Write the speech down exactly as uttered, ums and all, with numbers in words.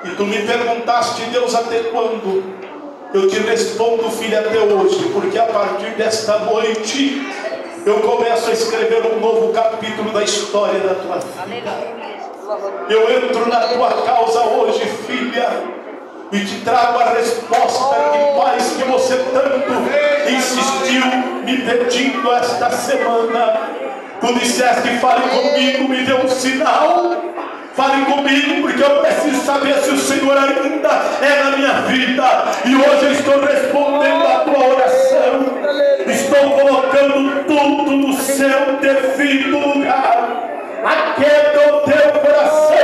E tu me perguntaste, Deus, até quando? Eu te respondo, filho, até hoje, porque a partir desta noite eu começo a escrever um novo capítulo da história da tua vida. Eu entro na tua causa hoje, filha, e te trago a resposta que mais que você tanto insistiu me pedindo esta semana. Tu disseste, fale comigo, me dê um sinal. Fale comigo, porque eu preciso saber se o Senhor ainda é na minha vida. E hoje eu estou respondendo a tua oração. Estou colocando tudo no seu devido lugar. Aquieta o teu coração.